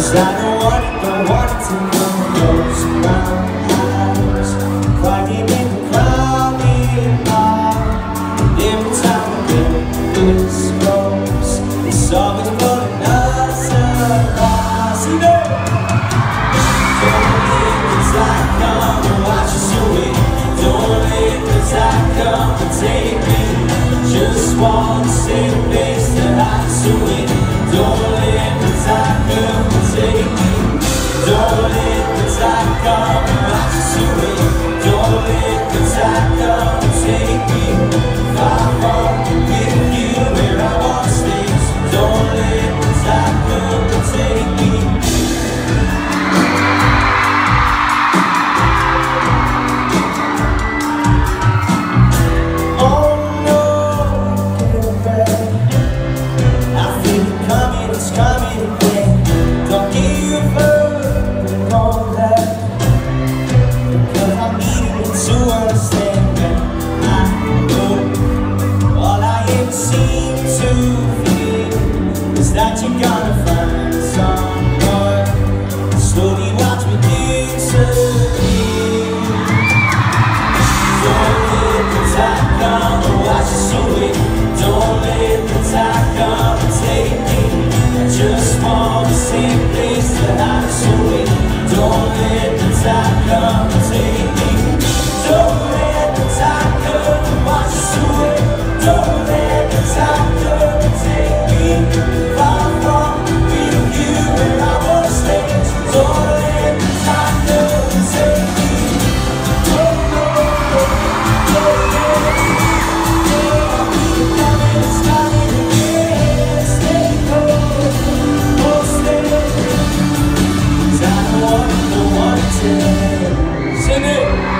I don't want it to come close around my eyes, crying in the crowded bar. Every time I get this close, it's always pulling us apart. See that? Don't let the tide come and watch us away. Don't let the tide come and take me. Just want the same place that I was away. Don't let the tide come and take me. Don't let the tide come and watch us away. Don't let the tide come and take me. Far from with you where I want to stay. So don't let the tide come and take me. It's coming again. Don't give up on that, because I'm needing you to understand that I know all I ever seem to feel is that you're gonna find someone. Slowly watch me disappear. Don't let the tide come and wash us away. Don't let the tide come and take me. Just want the same place that I was away. Don't let the tide come and take me. Don't let the tide come and wash us away. Don't let the tide come and take me. Far from with you where I wanna stay. So don't let the tide come and take me. Don't let I'll be coming, it's coming again. Stay close. Sing it!